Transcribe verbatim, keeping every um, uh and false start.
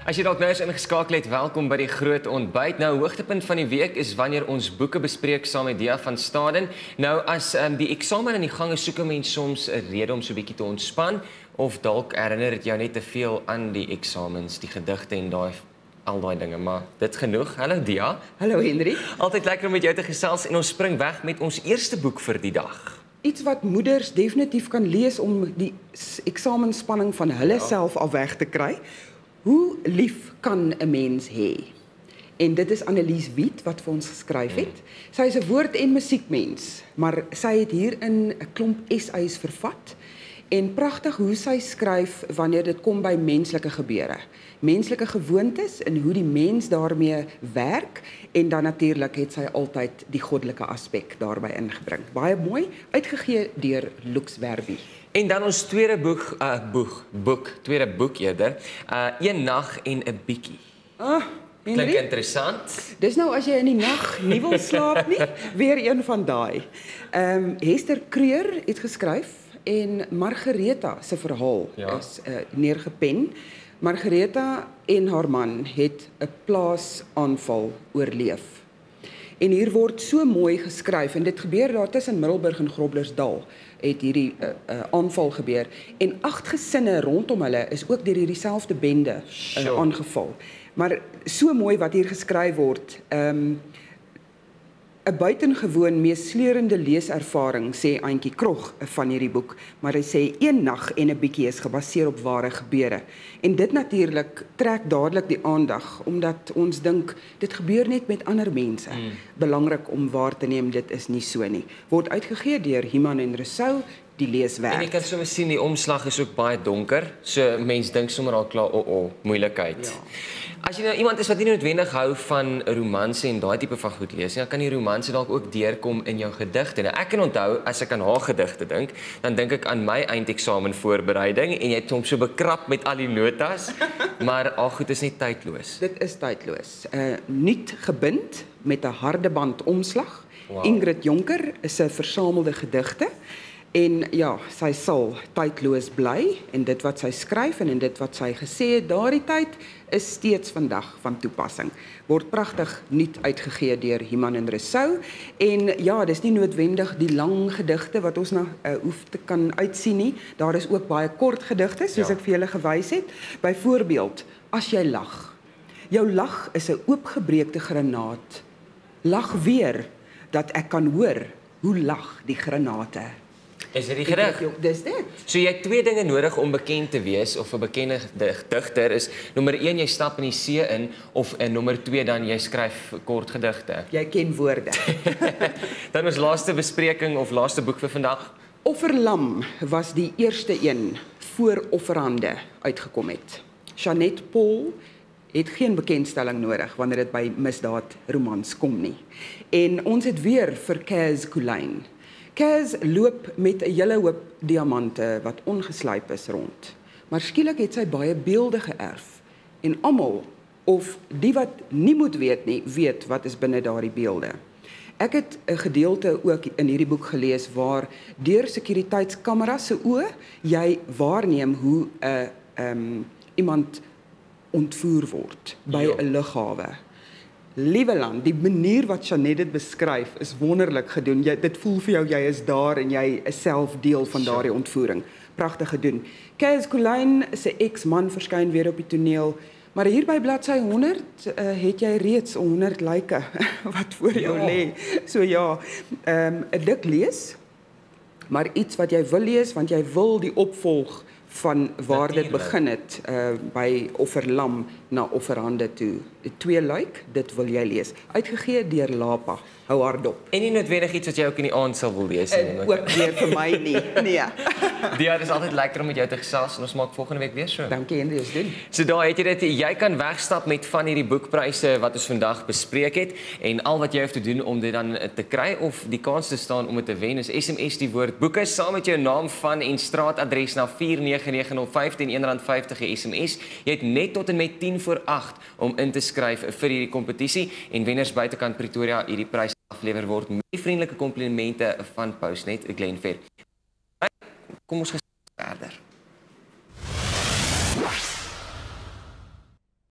As jy dalk nou eens ingeskakel het, welkom by die Groot Ontbyt. Nou, hoogtepunt van die week is wanneer ons boeke bespreek saam met Dia van Staden. Nou, as um, die eksamen aan die gang is, soek 'n mens soms 'n rede om so 'n bietjie te ontspan, of dalk herinner dit jou net te veel aan die eksamens, die gedigte en daai al daai dinge, maar dit genoeg. Hallo Dia. Hallo Henry. Altyd lekker om met jou te gesels en ons spring weg met ons eerste boek vir die dag. Iets wat moeders definitief kan lees om die eksamenspanning van hulle ja. self af weg te kry. Hoe lief kan 'n mens hê? En dit is Annelies Wiet wat vir ons geskryf het. Hmm. Sy is 'n woord- en musiekmens, maar sy het hierin 'n klomp essays vervat. En pragtig hoe sy skryf wanneer dit kom by menslike gebeure. Menslike gewoontes en hoe die mens daarmee werk. En dan natuurlik het sy altyd die goddelike aspek daarbey ingebring. Baie mooi, uitgegee deur Lux Werby. En dan ons tweede boek, uh, boek, boek, tweede boek eerder, uh, Een nag en 'n bietjie. Ah, Henry? Klink interessant. Dis nou as jy in die nag nie wil slaap nie, weer een van daai. Ehm um, Hester Kreur het geskryf en Margaretha se verhaal ja. is uh, neergepen. Margaretha en haar man het 'n plaasaanval oorleef. En hier word so mooi geskryf en dit gebeur daar tussen Middelburg en Groblersdal het hierdie uh, uh, aanval gebeur en agt gesinne rondom hulle is ook deur hierdie selfde bende uh, aangeval. Maar so mooi wat hier geskryf word. Ehm um, 'n buitengewoon meesleurende leeservaring, sê Auntie Krog van hierdie boek, maar hy sê Een nag en 'n bietjie is gebaseer op ware gebeure. En dit natuurlik trek dadelik die aandag, omdat ons dink dit gebeur net met ander mense. Mm. Belangrik om waar te neem, dit is nie so nie. Word uitgegee deur Human en Rousseau, die leeswerk. En jy kan sommer sien die omslag is ook baie donker, so mense dink sommer al klaar, o, o, moeilikheid. Ja. As jy nou iemand is wat nie noodwendig hou van romanse en daai tipe van goed lees, dan kan die romanse dalk ook deurkom in jou gedigte. Nou ek kan onthou as ek aan haar gedigte dink, dan dink ek aan my eindeksamen voorbereiding en jy het hom so bekrap met al die notas, maar al goed is nie tydloos. Dit is tydloos. Uh nuut gebind met 'n harde band omslag. Wow. Ingrid Jonker is 'n versamelde gedigte. En ja, sy sal tydloos bly en dit wat sy skryf en, en dit wat sy gesê het daardie tyd is steeds vandag van toepassing. Word pragtig nuut uitgegee deur Human en Rousseau en ja, dis nie noodwendig die lang gedigte wat ons na uh, hoef te kan uitsien nie. Daar is ook baie kort gedigte soos ja. ek vir julle gewys het. Byvoorbeeld, as jy lag. Jou lag is 'n oopgebreekte granaat. Lag weer dat ek kan hoor hoe lag die granate. Is dit die gedig? Dis dit. So jy het twee dinge nodig om bekend te wees of 'n bekende digter is. Nommer een, jy stap in die see in of in nommer twee dan jy skryf kort gedigte. Jy ken woorde. Dan ons laaste bespreking of laaste boek vir vandag. Offerlam was die eerste een voor Offerhande uitgekom het. Jeanette Paul het geen bekendstelling nodig wanneer dit by misdaad romans kom nie. En ons het weer vir Kaz Kulyn. Kaz loop met 'n hele hoop diamante wat ongeslyp is rond. Maar skielik het sy baie beelde geërf. En almal, of die wat nie moet weet nie, weet wat is binne daardie beelde. Ek het 'n gedeelte ook in hierdie boek gelees waar deur sekuriteitskameras se oë jy waarneem hoe 'n uh, um, iemand ontvoer word by 'n ja. lughawe. Liewe land, die manier wat Jeanette dit beskryf is wonderlik gedoen. Jy, dit voel vir jou, jy is daar en jy is self deel van daardie ontvoering. Pragtig gedoen. Kaz Kulyn se ex-man verskyn weer op die toneel, maar hier by bladsy honderd uh, het jy reeds honderd lyke wat voor jou ja. lê. So ja, ehm um, 'n dik lees, maar iets wat jy wil lees, want jy wil die opvolg van waar dit begin het, uh, by Offerlam na Offerhande toe. Twee luik, dit wil jy lees. Uitgegee deur Lapa. Hou haar dop. En nie noodwendig iets wat jy ook in die aand sal wil lees nie. Uh, ook weer vir my nie. Nee. Dia, dit is altyd lekker om met jou te gesels en ons maak volgende week weer so. Dankie Henry, ons doen. So daar het jy dit, jy kan wegstap met van hierdie boekpryse wat ons vandag bespreek het en al wat jy hoef te doen om dit dan te kry of die kans te staan om dit te wen is S M S die woord boeke saam met jou naam van en straatadres na vier nege nege nul vyf teen een rand vyftig S M S. Jy het net tot en met tien voor agt om in te skryf vir hierdie kompetisie en wenners buitekant Pretoria hierdie prys aflewer word met vriendelike komplimente van Postnet Glenfair. Kom ons